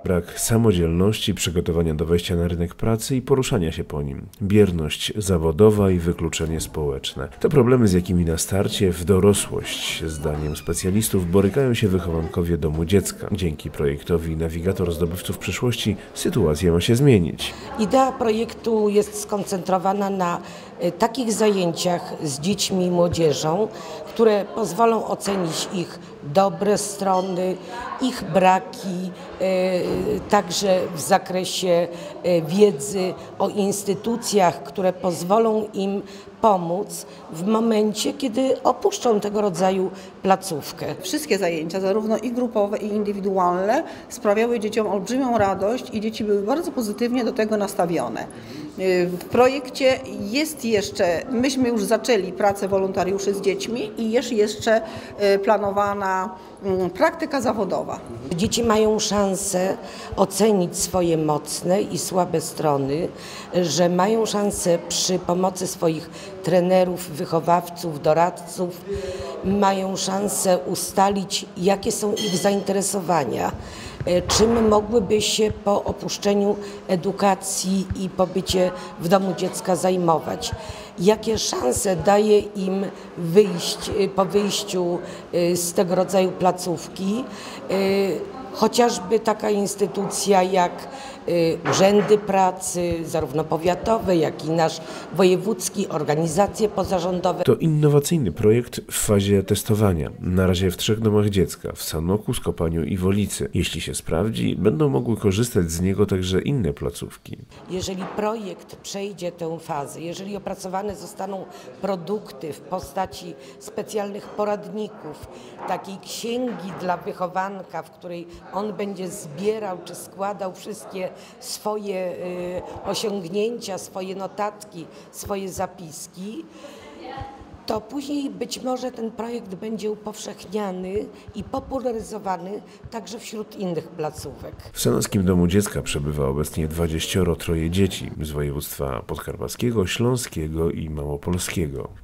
Brak samodzielności, przygotowania do wejścia na rynek pracy i poruszania się po nim, bierność zawodowa i wykluczenie społeczne. To problemy, z jakimi na starcie w dorosłość, zdaniem specjalistów, borykają się wychowankowie domu dziecka. Dzięki projektowi Nawigator Zdobywców Przyszłości sytuacja ma się zmienić. Idea projektu jest skoncentrowana na takich zajęciach z dziećmi i młodzieżą, które pozwolą ocenić ich dobre strony, ich braki, także w zakresie wiedzy o instytucjach, które pozwolą im pomóc w momencie, kiedy opuszczą tego rodzaju placówkę. Wszystkie zajęcia, zarówno i grupowe, i indywidualne, sprawiały dzieciom olbrzymią radość i dzieci były bardzo pozytywnie do tego nastawione. W projekcie jest jeszcze, myśmy już zaczęli pracę wolontariuszy z dziećmi i jest jeszcze planowana praktyka zawodowa. Dzieci mają szansę ocenić swoje mocne i słabe strony, że mają szansę przy pomocy swoich trenerów, wychowawców, doradców, mają szansę ustalić, jakie są ich zainteresowania, czym mogłyby się po opuszczeniu edukacji i pobycie w domu dziecka zajmować. Jakie szanse daje im po wyjściu z tego rodzaju placówki, chociażby taka instytucja jak urzędy pracy, zarówno powiatowe, jak i nasz wojewódzki, organizacje pozarządowe. To innowacyjny projekt w fazie testowania. Na razie w 3 domach dziecka, w Sanoku, Skopaniu i Wolicy. Jeśli się sprawdzi, będą mogły korzystać z niego także inne placówki. Jeżeli projekt przejdzie tę fazę, jeżeli opracowane zostaną produkty w postaci specjalnych poradników, takiej księgi dla wychowanka, w której on będzie zbierał czy składał wszystkie swoje osiągnięcia, swoje notatki, swoje zapiski, to później być może ten projekt będzie upowszechniany i popularyzowany także wśród innych placówek. W Sanockim Domu Dziecka przebywa obecnie 23 dzieci z województwa podkarpackiego, śląskiego i małopolskiego.